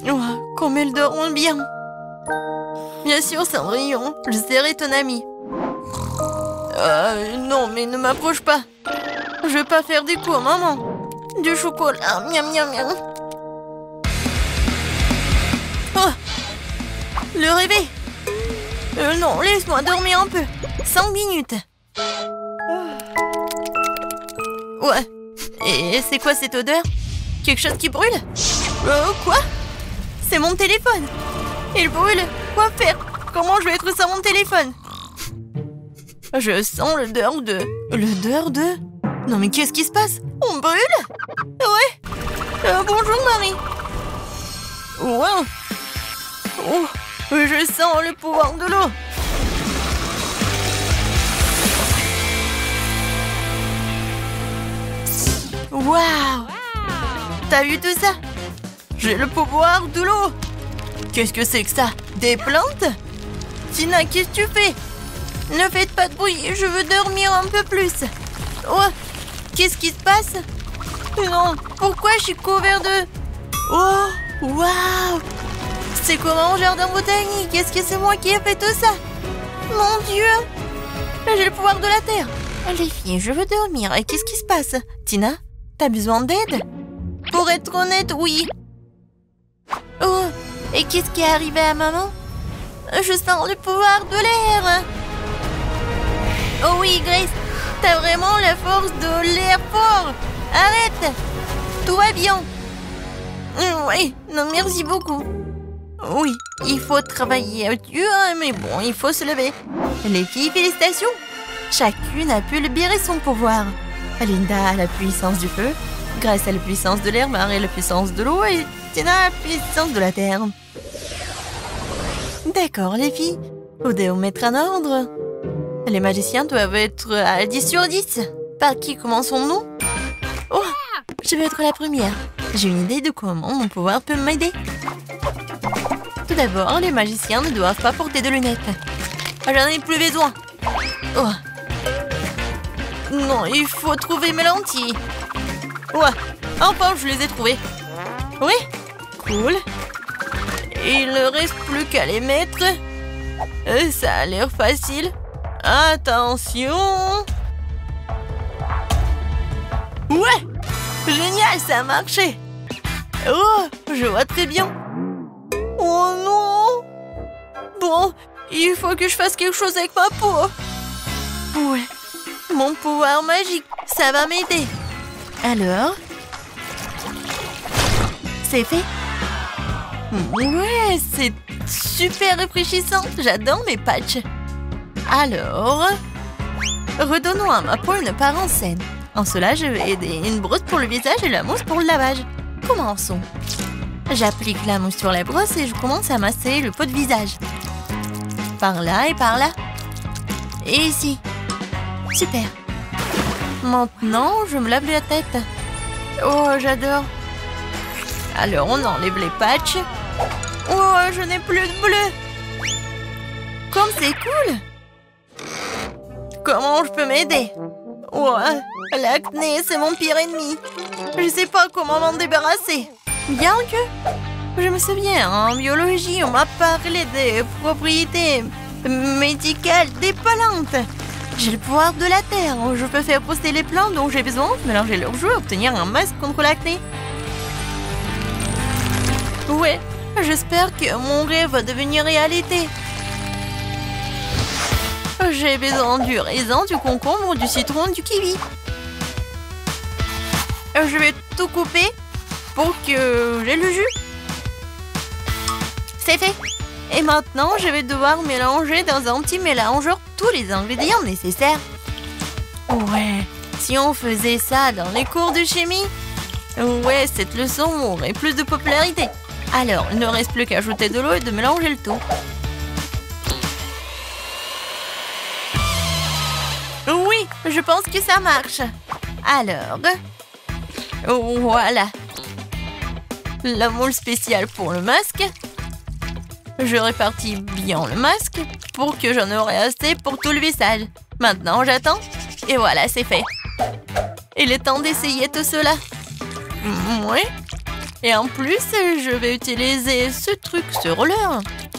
Oh, comme elles dorment bien. Bien sûr, Cendrillon, je serai ton ami. Non, mais ne m'approche pas. Je veux pas faire des coups à maman. Du chocolat, miam miam miam. Oh, le réveil. Non, laisse-moi dormir un peu. 5 minutes. Ouais. Et c'est quoi cette odeur? Quelque chose qui brûle? Quoi? C'est mon téléphone. Il brûle. Quoi faire? Comment je vais être sans mon téléphone? Je sens l'odeur de... L'odeur de... Non mais qu'est-ce qui se passe? On brûle? Ouais. Bonjour Marie. Wow. Oh, je sens le pouvoir de l'eau. Waouh! T'as vu tout ça? J'ai le pouvoir de l'eau. Qu'est-ce que c'est que ça? Des plantes? Tina, qu'est-ce que tu fais? Ne faites pas de bruit, je veux dormir un peu plus. Oh, qu'est-ce qui se passe? Non, pourquoi je suis couvert de... Oh, waouh! C'est comme un jardin botanique. Est-ce que c'est moi qui ai fait tout ça? Mon Dieu! J'ai le pouvoir de la terre. Les filles, je veux dormir. Et qu'est-ce qui se passe? Tina, t'as besoin d'aide? Pour être honnête, oui. Oh, et qu'est-ce qui est arrivé à maman? Je sens le pouvoir de l'air. Oh oui, Grace, t'as vraiment la force de l'air fort. Arrête. Tout va bien. Oui, non, merci beaucoup. Oui, il faut travailler dur, mais bon, il faut se lever. Les filles, félicitations. Chacune a pu libérer son pouvoir. Linda a la puissance du feu, Grace a la puissance de l'air, Marie a la puissance de l'eau et Tina a la puissance de la terre. D'accord, les filles. Odéomètre en ordre. Les magiciens doivent être à 10 sur 10. Par qui commençons-nous? Oh, je vais être la première. J'ai une idée de comment mon pouvoir peut m'aider. Tout d'abord, les magiciens ne doivent pas porter de lunettes. J'en ai plus besoin. Oh. Non, il faut trouver mes lentilles. Ouais, enfin je les ai trouvées. Oui, cool. Il ne reste plus qu'à les mettre. Ça a l'air facile. Attention. Ouais, génial, ça a marché. Oh, je vois très bien. Oh non. Bon, il faut que je fasse quelque chose avec ma peau. Ouais, mon pouvoir magique, ça va m'aider. Alors, c'est fait. Ouais, c'est super rafraîchissant. J'adore mes patchs. Alors, redonnons à ma peau une apparence saine. En cela, je vais aider une brosse pour le visage et la mousse pour le lavage. Commençons. J'applique la mousse sur la brosse et je commence à masser le pot de visage. Par là et par là. Et ici. Super. Maintenant, je me lave la tête. Oh, j'adore. Alors, on enlève les patchs. Oh, je n'ai plus de bleu. Comme c'est cool. Comment je peux m'aider? Oh, l'acné, c'est mon pire ennemi. Je sais pas comment m'en débarrasser. Bien que, je me souviens, en biologie, on m'a parlé des propriétés médicales des plantes. J'ai le pouvoir de la terre. Je peux faire pousser les plantes dont j'ai besoin, mélanger leurs jus et obtenir un masque contre l'acné. Ouais, j'espère que mon rêve va devenir réalité. J'ai besoin du raisin, du concombre, du citron, du kiwi. Je vais tout couper pour que j'ai le jus. C'est fait. Et maintenant, je vais devoir mélanger dans un petit mélangeur tous les ingrédients nécessaires. Ouais, si on faisait ça dans les cours de chimie, ouais, cette leçon aurait plus de popularité. Alors, il ne reste plus qu'à ajouter de l'eau et de mélanger le tout. Oui, je pense que ça marche. Alors, voilà. La moule spéciale pour le masque. Je répartis bien le masque pour que j'en aurai assez pour tout le visage. Maintenant, j'attends. Et voilà, c'est fait. Il est temps d'essayer tout cela. Oui. Et en plus, je vais utiliser ce truc sur l'heure.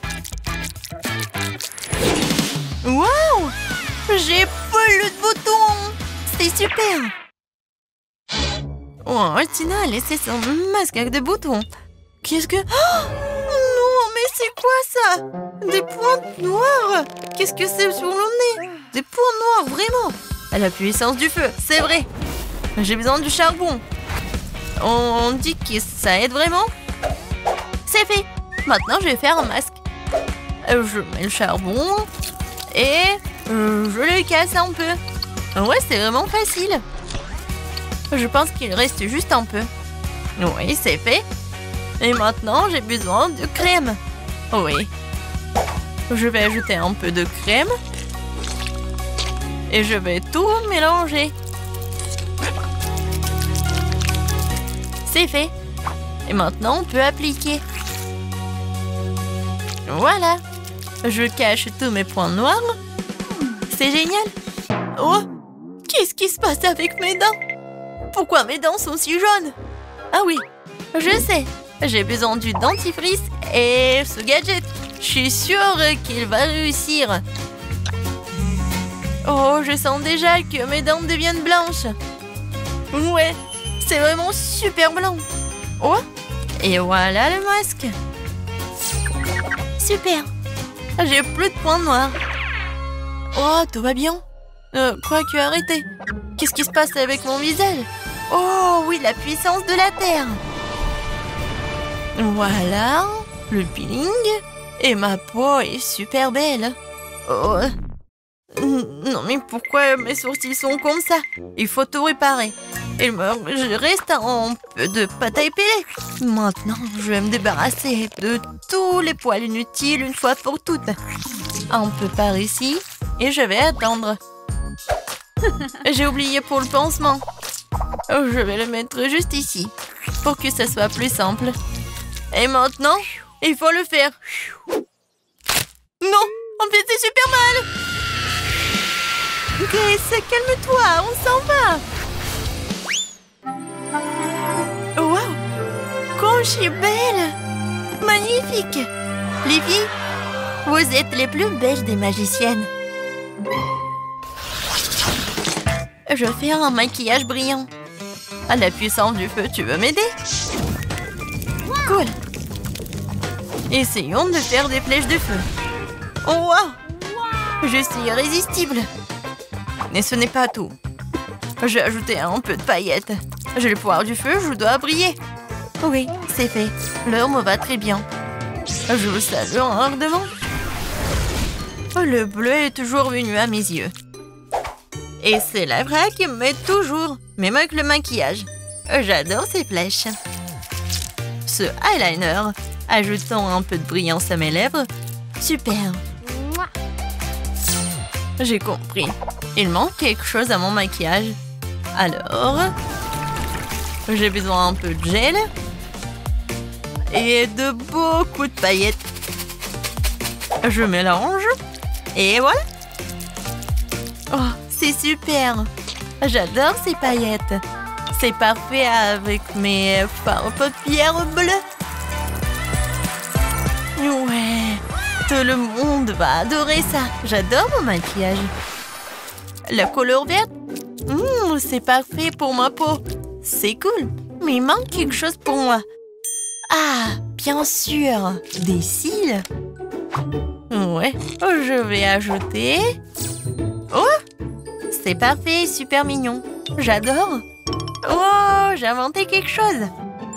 Waouh! J'ai plus de boutons! C'est super! Oh, Tina a laissé son masque avec des boutons. Qu'est-ce que... Oh non, mais c'est quoi ça? Des pointes noires? Qu'est-ce que c'est sur le nez? Des points noirs, vraiment? À la puissance du feu, c'est vrai. J'ai besoin du charbon. On dit que ça aide vraiment? C'est fait. Maintenant, je vais faire un masque. Je mets le charbon et je le casse un peu. Ouais, c'est vraiment facile. Je pense qu'il reste juste un peu. Oui, c'est fait. Et maintenant, j'ai besoin de crème. Oui. Je vais ajouter un peu de crème. Et je vais tout mélanger. C'est fait. Et maintenant, on peut appliquer. Voilà. Je cache tous mes points noirs. C'est génial. Oh, qu'est-ce qui se passe avec mes dents? Pourquoi mes dents sont si jaunes? Ah oui, je sais. J'ai besoin du dentifrice et ce gadget. Je suis sûre qu'il va réussir. Oh, je sens déjà que mes dents deviennent blanches. Ouais, c'est vraiment super blanc. Oh, et voilà le masque. Super. J'ai plus de points noirs. Oh, tout va bien. Quoique, arrêtez. Qu'est-ce qui se passe avec mon visage? Oh, oui, la puissance de la Terre. Voilà, le peeling. Et ma peau est super belle. Oh. Non, mais pourquoi mes sourcils sont comme ça? Il faut tout réparer. Je reste un peu de pâte à épiler. Maintenant, je vais me débarrasser de tous les poils inutiles une fois pour toutes. Un peu par ici. Et je vais attendre. J'ai oublié pour le pansement. Je vais le mettre juste ici. Pour que ça soit plus simple. Et maintenant, il faut le faire. Non, en fait, c'est super mal. Grace, calme-toi, on s'en va. Wow, comme je suis belle. Magnifique. Les filles, vous êtes les plus belles des magiciennes. Je vais faire un maquillage brillant. À la puissance du feu, tu veux m'aider? Cool. Essayons de faire des flèches de feu. Oh, wow! Je suis irrésistible. Mais ce n'est pas tout. J'ai ajouté un peu de paillettes. J'ai le pouvoir du feu, je dois briller. Oui, c'est fait. L'heure me va très bien. Je vous salue ardemment. Le bleu est toujours venu à mes yeux. Et c'est la vraie qui me met toujours, même avec le maquillage. J'adore ces flèches. Ce eyeliner, ajoutons un peu de brillance à mes lèvres. Super. J'ai compris. Il manque quelque chose à mon maquillage. Alors, j'ai besoin un peu de gel et de beaucoup de paillettes. Je mélange et voilà. Oh, c'est super. J'adore ces paillettes. C'est parfait avec mes fards paupières bleues. Ouais, tout le monde va adorer ça. J'adore mon maquillage. La couleur verte, c'est parfait pour ma peau. C'est cool, mais il manque quelque chose pour moi. Ah, bien sûr, des cils. Ouais, je vais ajouter... Oh, c'est parfait, super mignon. J'adore. Oh, j'ai inventé quelque chose.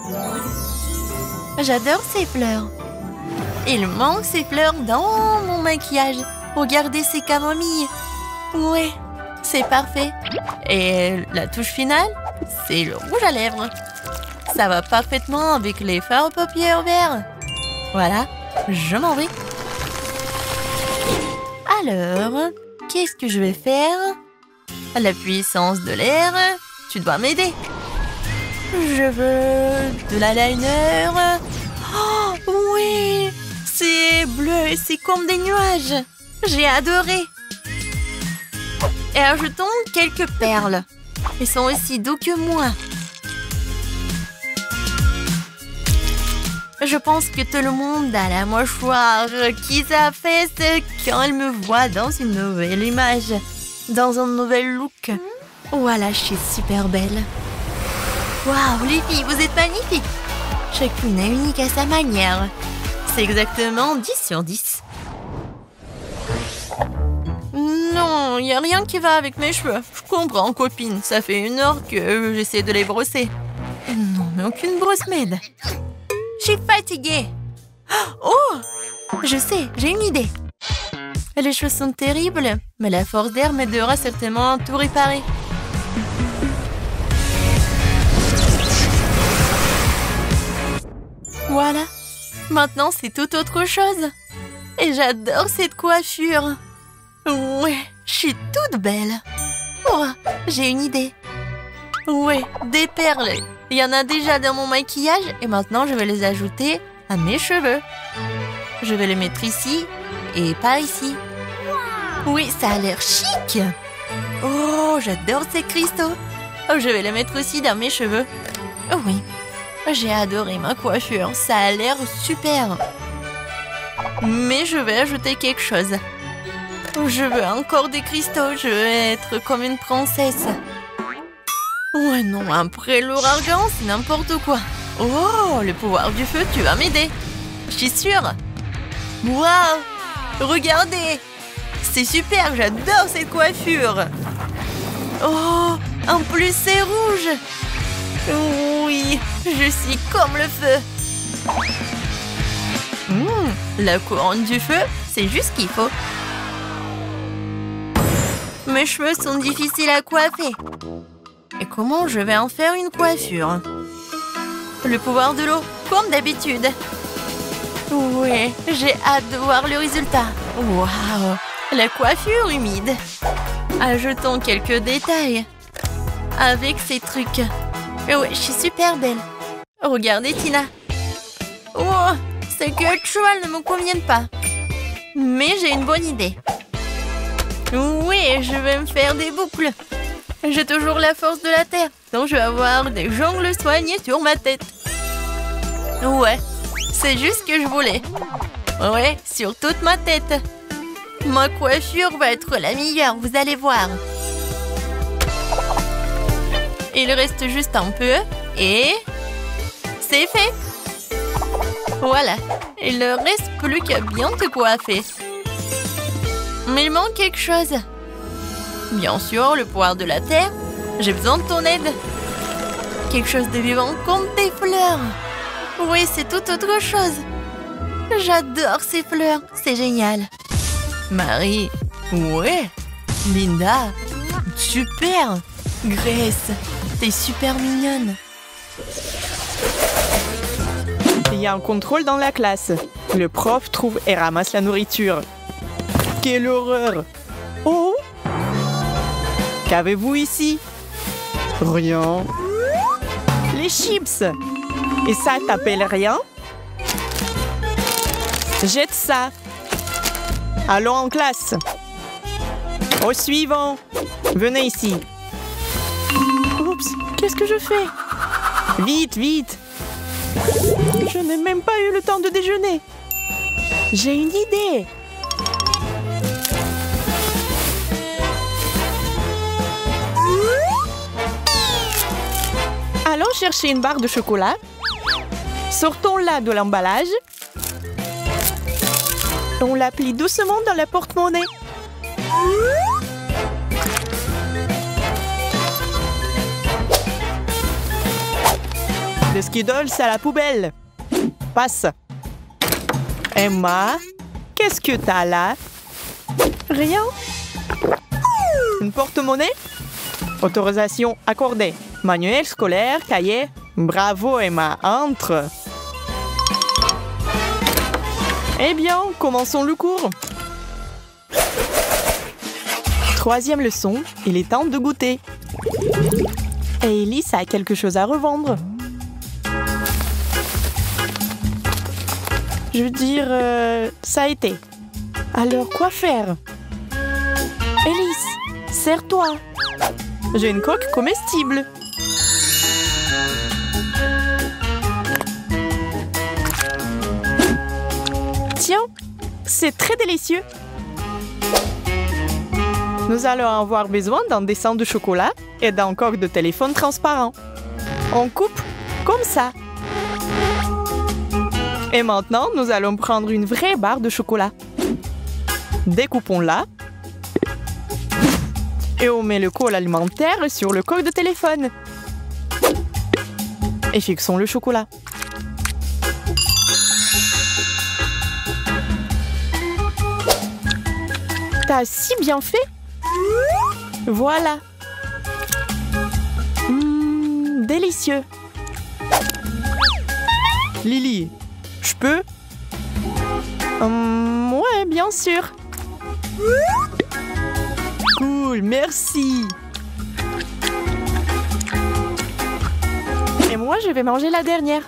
J'adore ces fleurs. Il manque ces fleurs dans mon maquillage. Regardez ces camomilles. Ouais, c'est parfait. Et la touche finale, c'est le rouge à lèvres. Ça va parfaitement avec les fards aux paupières verts. Voilà, je m'en vais. Alors, qu'est-ce que je vais faire? À la puissance de l'air, tu dois m'aider. Je veux de l'eyeliner. Oh, oui, c'est bleu et c'est comme des nuages. J'ai adoré. Et ajoutons quelques perles. Ils sont aussi doux que moi. Je pense que tout le monde a la mâchoire qui s'affaisse quand elle me voit dans une nouvelle image, dans un nouvel look. Voilà, je suis super belle. Waouh, les filles, vous êtes magnifiques. Chacune est unique à sa manière. C'est exactement 10 sur 10. Non, il n'y a rien qui va avec mes cheveux. Je comprends, copine. Ça fait 1 heure que j'essaie de les brosser. Non, mais aucune brosse m'aide. Je suis fatiguée. Oh! Je sais, j'ai une idée. Les cheveux sont terribles, mais la force d'air m'aidera certainement à tout réparer. Voilà. Maintenant, c'est tout autre chose. Et j'adore cette coiffure. Ouais, je suis toute belle. Oh, j'ai une idée. Ouais, des perles. Il y en a déjà dans mon maquillage et maintenant je vais les ajouter à mes cheveux. Je vais les mettre ici et par ici. Oui, ça a l'air chic. Oh, j'adore ces cristaux. Oh, je vais les mettre aussi dans mes cheveux. Oh oui, j'ai adoré ma coiffure. Ça a l'air super. Mais je vais ajouter quelque chose. Je veux encore des cristaux. Je veux être comme une princesse. Ouais, non, après l'ouragan, c'est n'importe quoi. Oh, le pouvoir du feu, tu vas m'aider. Je suis sûre. Waouh, regardez. C'est super, j'adore cette coiffure. Oh, en plus c'est rouge. Oui, je suis comme le feu. La couronne du feu, c'est juste ce qu'il faut. Mes cheveux sont difficiles à coiffer. Et comment je vais en faire une coiffure? Le pouvoir de l'eau, comme d'habitude. Ouais, j'ai hâte de voir le résultat. Waouh, la coiffure humide. Ajoutons quelques détails. Avec ces trucs. Ouais, je suis super belle. Regardez, Tina. Oh, ces queues de cheval ne me conviennent pas. Mais j'ai une bonne idée. Oui, je vais me faire des boucles. J'ai toujours la force de la terre, donc je vais avoir des jongles soignés sur ma tête. Ouais, c'est juste ce que je voulais. Ouais, sur toute ma tête. Ma coiffure va être la meilleure, vous allez voir. Il reste juste un peu et c'est fait. Voilà, il ne reste plus qu'à bien te coiffer. Mais il manque quelque chose. Bien sûr, le pouvoir de la terre. J'ai besoin de ton aide. Quelque chose de vivant comme des fleurs. Oui, c'est tout autre chose. J'adore ces fleurs. C'est génial. Marie. Ouais. Linda. Super. Grace. T'es super mignonne. Il y a un contrôle dans la classe. Le prof trouve et ramasse la nourriture. Quelle horreur! Oh! Qu'avez-vous ici? Rien. Les chips! Et ça t'appelle rien? Jette ça! Allons en classe! Au suivant! Venez ici! Oups! Qu'est-ce que je fais? Vite, vite! Je n'ai même pas eu le temps de déjeuner! J'ai une idée! Allons chercher une barre de chocolat. Sortons-la de l'emballage. On la plie doucement dans la porte-monnaie. Les Skittles à la poubelle. Passe. Emma, qu'est-ce que t'as là? Rien. Une porte-monnaie? Autorisation accordée. Manuel scolaire, cahier. Bravo Emma, entre. Eh bien, commençons le cours. 3e leçon, il est temps de goûter. Et Elise a quelque chose à revendre. Je veux dire, ça a été. Alors, quoi faire? Elise, serre-toi. J'ai une coque comestible. Attention, c'est très délicieux. Nous allons avoir besoin d'un dessin de chocolat et d'un coque de téléphone transparent. On coupe comme ça. Et maintenant, nous allons prendre une vraie barre de chocolat. Découpons-la. Et on met le col alimentaire sur le coque de téléphone. Et fixons le chocolat. T'as si bien fait. Voilà. Délicieux. Lily, je peux? Ouais, bien sûr. Cool, merci. Et moi, je vais manger la dernière.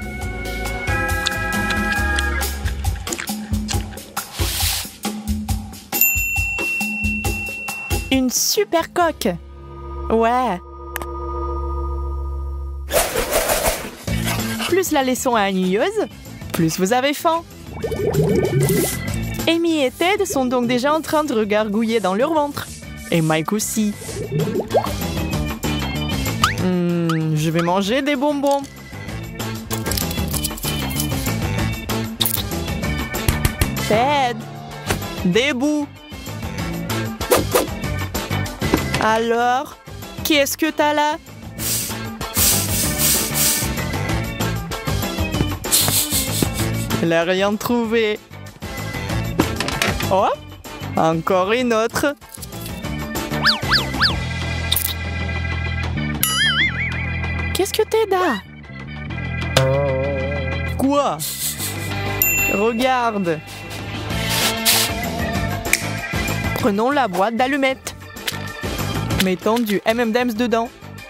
Une super coque. Ouais. Plus la leçon est ennuyeuse, plus vous avez faim. Amy et Ted sont donc déjà en train de regargouiller dans leur ventre. Et Mike aussi. Je vais manger des bonbons. Ted, debout. Alors, qu'est-ce que t'as là? Elle n'a rien trouvé. Oh, encore une autre. Qu'est-ce que t'as? Quoi? Regarde. Prenons la boîte d'allumettes. Mettons du M&M's dedans.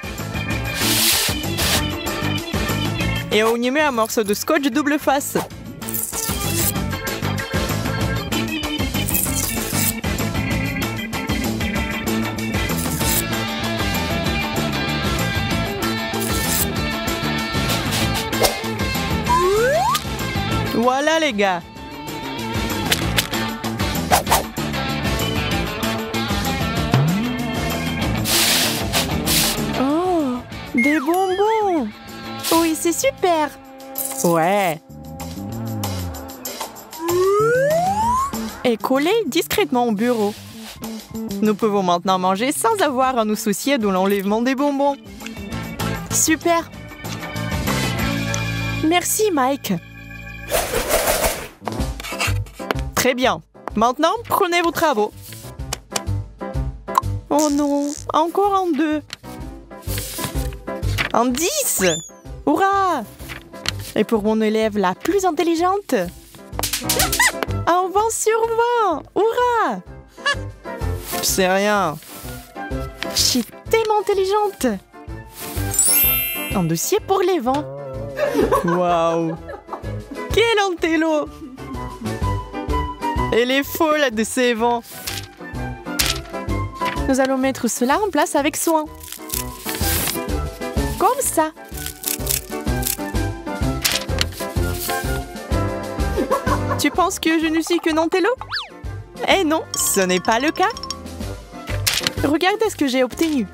Et on y met un morceau de scotch double face. Voilà les gars. Oh, des bonbons. Oui, c'est super. Ouais. Et collés discrètement au bureau. Nous pouvons maintenant manger sans avoir à nous soucier de l'enlèvement des bonbons. Super. Merci Mike. Très bien. Maintenant, prenez vos travaux. Oh non, encore en 2. En 10. Hurrah! Et pour mon élève la plus intelligente, un 20 sur 20. Hurrah! C'est rien. Je suis tellement intelligente. Un dossier pour les vents. Waouh! Quel intello! Elle est folle de ces vents. Nous allons mettre cela en place avec soin. Comme ça. Tu penses que je ne suis que Nantello? Eh non, ce n'est pas le cas. Regardez ce que j'ai obtenu.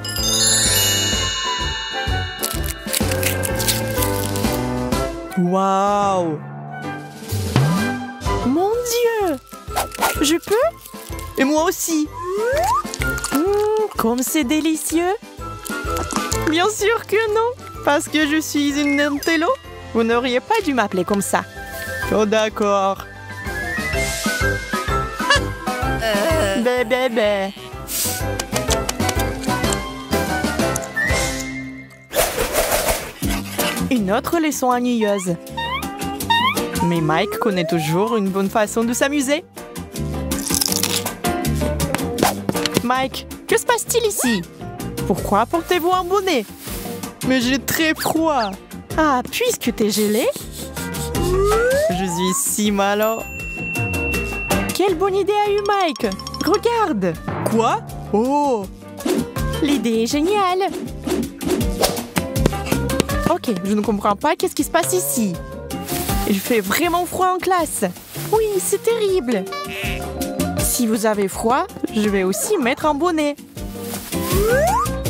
Waouh! Mon Dieu! Je peux? Et moi aussi! Comme c'est délicieux! Bien sûr que non! Parce que je suis une Nantello, vous n'auriez pas dû m'appeler comme ça. Oh d'accord. Bébé. Une autre leçon ennuyeuse. Mais Mike connaît toujours une bonne façon de s'amuser. Mike, que se passe-t-il ici? Pourquoi portez-vous un bonnet? Mais j'ai très froid. Ah, puisque t'es gelé? Je suis si malin. Quelle bonne idée a eu Mike? Regarde. Quoi? Oh! L'idée est géniale. Ok, je ne comprends pas qu'est-ce qui se passe ici. Il fait vraiment froid en classe. Oui, c'est terrible. Si vous avez froid, je vais aussi mettre un bonnet.